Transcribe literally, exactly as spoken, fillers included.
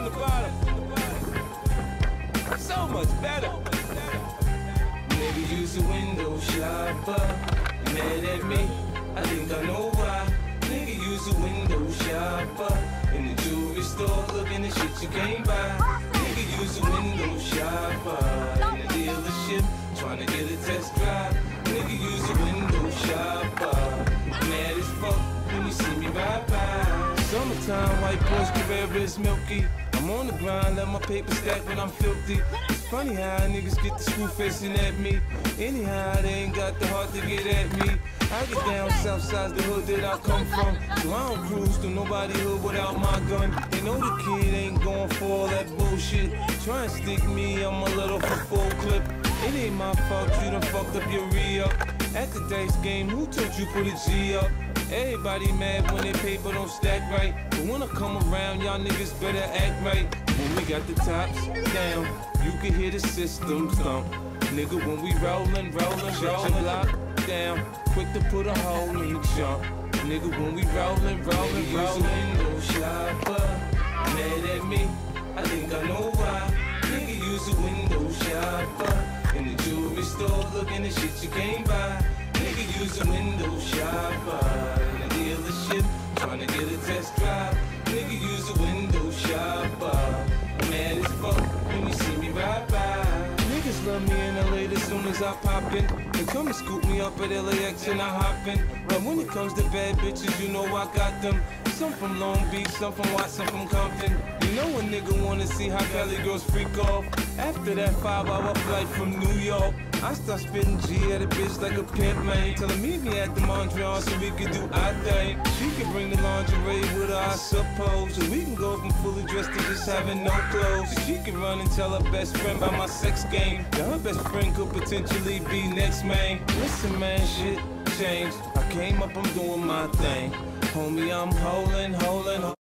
in the bottom. So much better. Nigga, use a window shopper. You mad at me? I think I know why. Nigga, use a window shopper. In the jewelry store, looking at shit you can't buy. Nigga, use a window shopper. In the dealership, trying to get a test drive. Nigga, use a window shopper. Mad as fuck when you see me ride by. Summertime, white Porsche Carrera is milky. I'm on the grind, let my paper stack when I'm filthy. It's funny how niggas get the screw facing at me. Anyhow, they ain't got the heart to get at me. I get down south side the hood that I come from, so I don't cruise through nobody hood without my gun. They know the kid ain't going for all that bullshit. Try and stick me, I'm a little for full clip. It ain't my fault you done fucked up your re-up. At the dice game, who told you put a G up? Everybody mad when their paper don't stack right, but when I come around, y'all niggas better act right. When we got the tops down, you can hear the system thump. Nigga, when we rollin', rollin', rollin', lock down, quick to put a hole in the jump. Nigga, when we rollin', rollin', rollin', window shopper. Mad at me? I think I know why. Nigga, use a window shopper. In the jewelry store, looking at shit you can't buy. Nigga, use a window shopper. In the dealership, trying to get a test drive. Nigga, use a window shopper. Mad as fuck when you see me ride by. Niggas love me in L A as soon as I pop in. They come and scoop me up at L A X and I hop in. But when it comes to bad bitches, you know I got them. Some from Long Beach, some from Watson, from Compton. You know a nigga wanna see how Cali girls freak off. After that five hour flight from New York, I start spitting G at a bitch like a pimp, man. Tell her meet me at the Montreal so we can do our thing. She can bring the lingerie with her, I suppose. So we can go from fully dressed to just having no clothes. So she can run and tell her best friend about my sex game. Now her best friend could potentially be next, man. Listen, man, shit changed. I came up, I'm doing my thing. Homie, I'm holding, holding,